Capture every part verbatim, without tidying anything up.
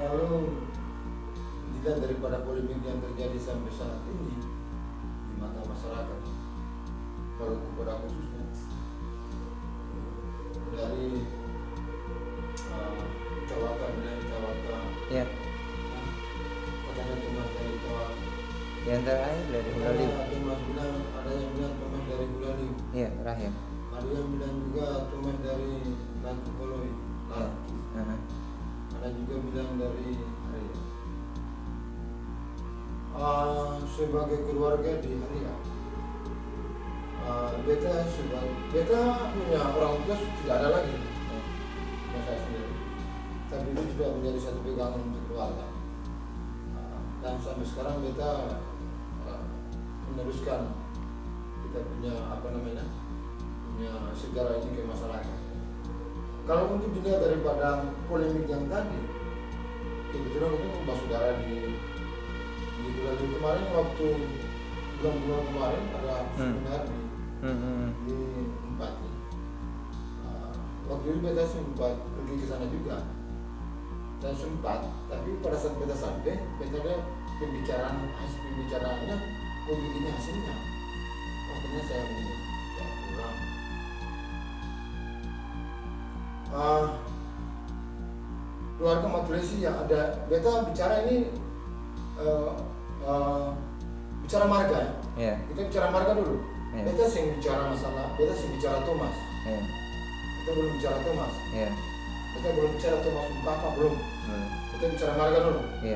Kalau dilihat daripada polemik yang terjadi sampai saat ini di mata masyarakat, kalau kepada khususnya dari uh, Tawaka bilang Tawaka, Ya. nah, katanya Thomas dari Tawaka. Yang terakhir dari Hulali. Ada Thomas bilang, ada yang bilang Thomas dari Hulali. Iya, terakhir. Ada yang bilang juga Thomas dari Latu Koloi. Ya. Uh-huh. Ada juga bilang dari Haria. Uh, sebagai keluarga di Haria, uh, beta sudah beta punya orang tua tidak ada lagi, ya. Saya sendiri. Tapi itu juga menjadi satu pegangan untuk keluarga. Uh, dan sampai sekarang beta uh, meneruskan kita punya apa namanya punya segala ini ke masyarakat. Kalau untuk dilihat daripada polemik yang tadi, kebetulan itu Mbak Saudara di di bulan kemarin waktu bulan-bulan kemarin ada seminar di Hmm. di empat nih. Uh, waktu itu beta sempat pergi ke sana juga dan sempat, tapi pada saat beta sampai, beta lihat pembicaraan hasil pembicaraannya, oh begini hasilnya, akhirnya saya mau saya pulang. Uh, keluarga Matulesi yang ada, beta bicara ini uh, uh, bicara marga ya. Ya. Kita bicara marga dulu. Ya. Beta sih bicara masalah, beta sih bicara Thomas. Ya. Kita belum bicara Thomas. Ya. Kita belum bicara Thomas Umpapa belum. Hmm. Kita bicara marga dulu. Ya.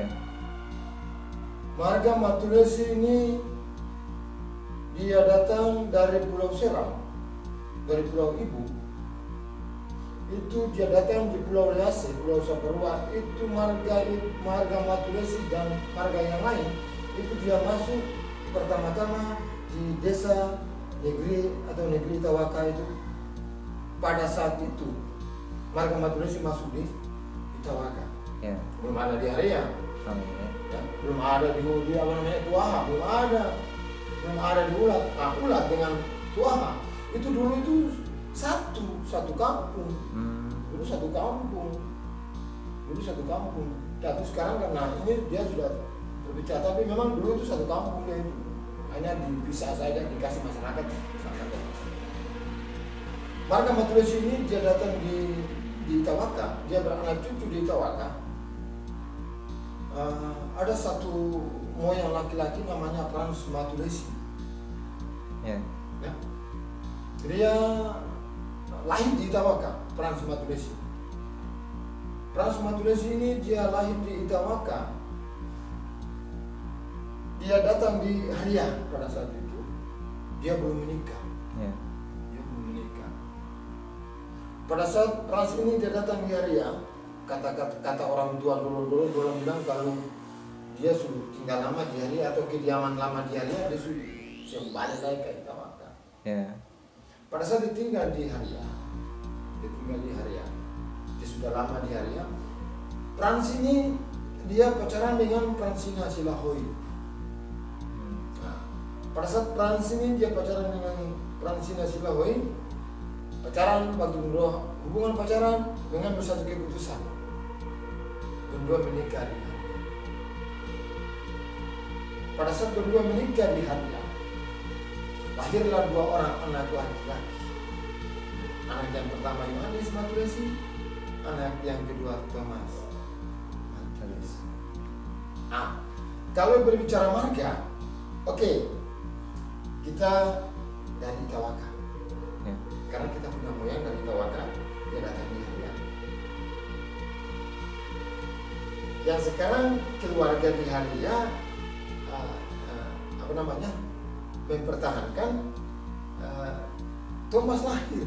Marga Matulesi ini dia datang dari Pulau Seram, dari Pulau Ibu. Itu dia datang di Pulau Lease, Pulau Saparua. Itu marga marga Matulesi dan marga yang lain itu dia masuk pertama-tama di desa negeri atau negeri Tawaka itu. Pada saat itu marga Matulesi masuk di, di Tawaka. Ya. Belum ada di area. Oh, ya. Ya, belum ada di, di apa namanya Tuaha, belum ada, belum ada di Ulat. Nah, Ulat dengan Tuaha itu dulu itu satu satu kampung, Hmm. dulu satu kampung, dulu satu kampung. Tapi sekarang karena ini dia sudah berbicara, tapi memang dulu itu satu kampung dia itu hanya dipisah saja, dikasih masyarakat. masyarakat. Marga Matulesi ini dia datang di di Tawaka, dia beranak cucu di Tawaka. Uh, ada satu moyang laki-laki namanya Frans Matulesi. Ya. Ya. Dia lahir di Tawaka, Frans Matulesi. Frans Matulesi ini dia lahir di Tawaka. Dia datang di Haria pada saat itu. Dia belum menikah. Ya. Dia belum menikah. Pada saat Frans ini dia datang di Haria, kata-kata kata orang tua dulu-dulu dulu bilang kalau dia sudah tinggal lama di Haria atau kediaman lama di Haria, dia sudah sembalik lagi ke Tawaka. Ya. Pada saat dia tinggal di Haria, dia tinggal di Haria, dia sudah lama di Haria. Frans ini dia pacaran dengan Fransina Silahoi. Nah, pada saat Frans ini dia pacaran dengan Fransina Silahoi, pacaran waktu berdua hubungan pacaran dengan bersatu keputusan. Berdua menikah di Haria. Pada saat berdua menikah di Haria, lahirlah dua orang anak laki-laki. Anak yang pertama Yohanes Matulesi, anak yang kedua Thomas Matulesi. Ah, kalau berbicara marga, oke, okay, kita dari Tawaka. Ya. Karena kita punya moyang dari Tawaka, dia datang di Haria. Yang sekarang keluarga di Haria, uh, uh, apa namanya, mempertahankan uh, Thomas lahir.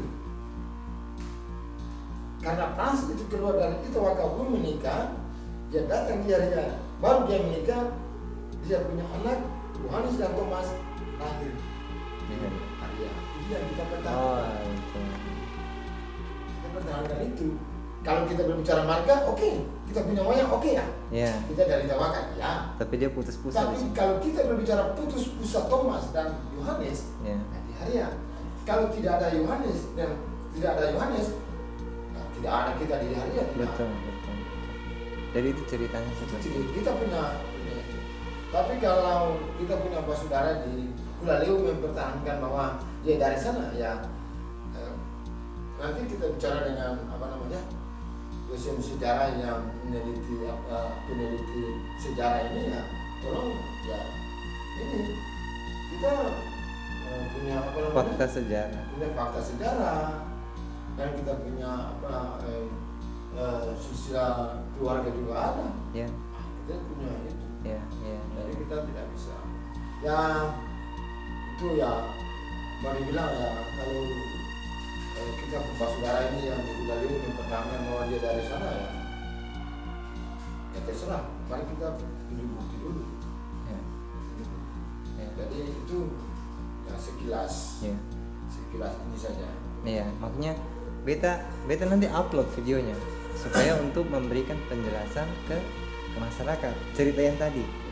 Karena Frans itu keluar dari Tawaka belum menikah, dia datang di Haria, baru dia menikah, dia punya anak Yohanes dan Thomas lahir di Haria. Itu yang kita pertahankan. Oh, itu. Kita pertahankan itu. Kalau kita berbicara marga, oke, okay. Kita punya moyang, oke okay ya. Ya. Kita dari Tawaka, ya. Tapi dia putus-putus. Tapi kalau kita berbicara putus pusa Thomas dan Yohanes, Ya. nah di Haria. Kalau tidak ada Yohanes dan tidak ada Yohanes, nah tidak ada kita di Haria. Tidak. Betul, betul. Jadi itu ceritanya seperti Jadi itu. kita punya, punya itu. Tapi kalau kita punya apa saudara di Kulaliu mempertahankan bahwa dia dari sana, ya eh, nanti kita bicara dengan apa namanya dosen sejarah yang meneliti apa peneliti sejarah ini, ya tolong ya ini kita eh, punya apa namanya Fakta sejarah. punya fakta sejarah, dan kita punya apa eh, eh, sosial keluarga juga ada. Ya, Kita punya itu, ya, ya. jadi kita tidak bisa ya itu ya mau dibilang ya kalau eh, kita bapak saudara ini yang di Kulaliu mempertahankan bahwa dia dari sana, ya ya terserah, mari kita pilih bukti dulu. Ya, ya. Jadi itu ya sekilas Ya. sekilas ini saja. Iya, makanya beta beta nanti upload videonya supaya untuk memberikan penjelasan ke, ke masyarakat cerita yang tadi.